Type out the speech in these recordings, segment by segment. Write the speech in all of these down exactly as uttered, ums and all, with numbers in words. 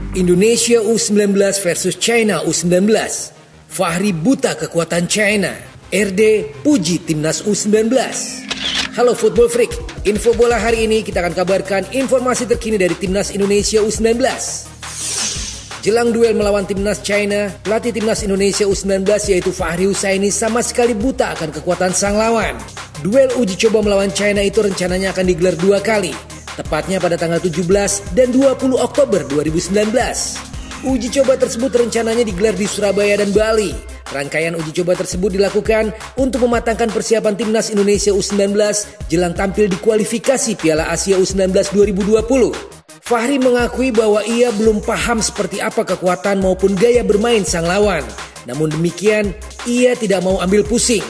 Indonesia U sembilan belas versus China U sembilan belas. Fahri buta kekuatan China. R D puji timnas U sembilan belas. Halo Football Freak, info bola hari ini kita akan kabarkan informasi terkini dari timnas Indonesia U sembilan belas. Jelang duel melawan timnas China, pelatih timnas Indonesia U sembilan belas yaitu Fahri Husaini sama sekali buta akan kekuatan sang lawan. Duel uji coba melawan China itu rencananya akan digelar dua kali, tepatnya pada tanggal tujuh belas dan dua puluh Oktober dua ribu sembilan belas. Uji coba tersebut rencananya digelar di Surabaya dan Bali. Rangkaian uji coba tersebut dilakukan untuk mematangkan persiapan timnas Indonesia U sembilan belas jelang tampil di kualifikasi Piala Asia U sembilan belas dua ribu dua puluh. Fahri mengakui bahwa ia belum paham seperti apa kekuatan maupun gaya bermain sang lawan. Namun demikian, ia tidak mau ambil pusing.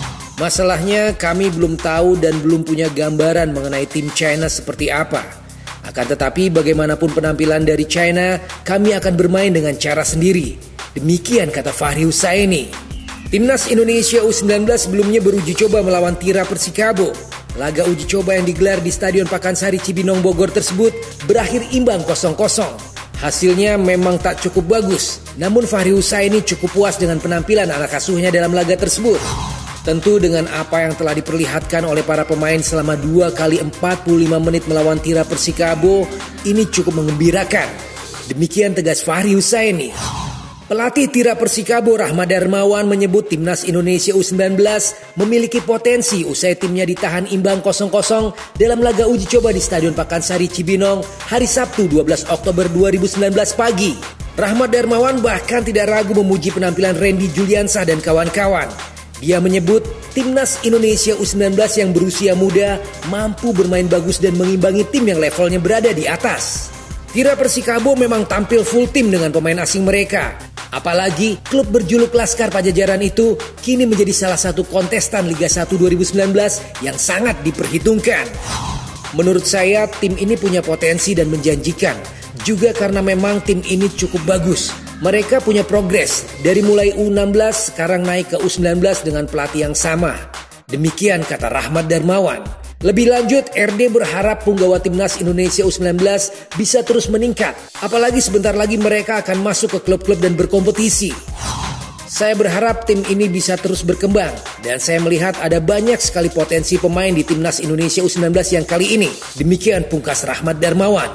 Masalahnya kami belum tahu dan belum punya gambaran mengenai tim China seperti apa. Akan tetapi bagaimanapun penampilan dari China, kami akan bermain dengan cara sendiri. Demikian kata Fahri Husaini. Timnas Indonesia U sembilan belas sebelumnya beruji coba melawan Tira Persikabo. Laga uji coba yang digelar di Stadion Pakansari Cibinong Bogor tersebut berakhir imbang kosong kosong. Hasilnya memang tak cukup bagus, namun Fahri Husaini cukup puas dengan penampilan anak asuhnya dalam laga tersebut. Tentu dengan apa yang telah diperlihatkan oleh para pemain selama dua kali empat puluh lima menit melawan Tira Persikabo, ini cukup mengembirakan. Demikian tegas Fahri Husaini. Pelatih Tira Persikabo Rahmat Darmawan menyebut timnas Indonesia U sembilan belas memiliki potensi usai timnya ditahan imbang kosong kosong dalam laga uji coba di Stadion Pakansari Cibinong hari Sabtu dua belas Oktober dua ribu sembilan belas pagi. Rahmat Darmawan bahkan tidak ragu memuji penampilan Randy Juliansah dan kawan-kawan. Dia menyebut timnas Indonesia U sembilan belas yang berusia muda mampu bermain bagus dan mengimbangi tim yang levelnya berada di atas. Tira Persikabo memang tampil full tim dengan pemain asing mereka. Apalagi klub berjuluk Laskar Pajajaran itu kini menjadi salah satu kontestan Liga satu dua ribu sembilan belas yang sangat diperhitungkan. Menurut saya tim ini punya potensi dan menjanjikan. Juga karena memang tim ini cukup bagus. Mereka punya progres dari mulai U enam belas sekarang naik ke U sembilan belas dengan pelatih yang sama. Demikian kata Rahmat Darmawan. Lebih lanjut, R D berharap punggawa timnas Indonesia U sembilan belas bisa terus meningkat. Apalagi sebentar lagi mereka akan masuk ke klub-klub dan berkompetisi. Saya berharap tim ini bisa terus berkembang. Dan saya melihat ada banyak sekali potensi pemain di timnas Indonesia U sembilan belas yang kali ini. Demikian pungkas Rahmat Darmawan.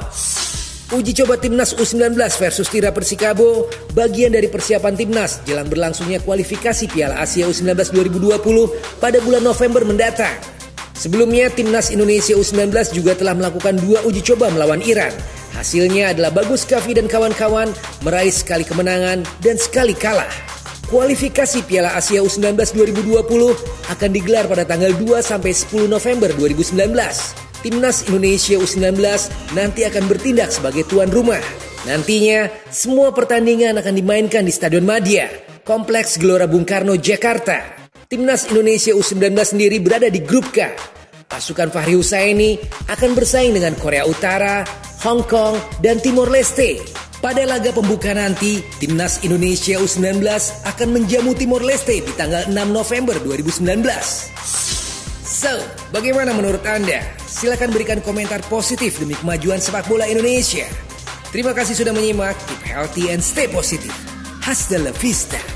Uji coba timnas U sembilan belas versus Tira Persikabo bagian dari persiapan timnas jelang berlangsungnya kualifikasi Piala Asia U sembilan belas dua ribu dua puluh pada bulan November mendatang. Sebelumnya timnas Indonesia U sembilan belas juga telah melakukan dua uji coba melawan Iran. Hasilnya adalah Bagus Kavi dan kawan-kawan meraih sekali kemenangan dan sekali kalah. Kualifikasi Piala Asia U sembilan belas dua ribu dua puluh akan digelar pada tanggal dua sampai sepuluh November dua ribu sembilan belas. Timnas Indonesia U sembilan belas nanti akan bertindak sebagai tuan rumah. Nantinya semua pertandingan akan dimainkan di Stadion Madia, Kompleks Gelora Bung Karno, Jakarta. Timnas Indonesia U sembilan belas sendiri berada di grup K. Pasukan Fahri Husaini akan bersaing dengan Korea Utara, Hong Kong, dan Timor Leste. Pada laga pembuka nanti, Timnas Indonesia U sembilan belas akan menjamu Timor Leste di tanggal enam November dua ribu sembilan belas. So, bagaimana menurut Anda? Silakan berikan komentar positif demi kemajuan sepak bola Indonesia. Terima kasih sudah menyimak. Keep healthy and stay positive. Hasta la vista.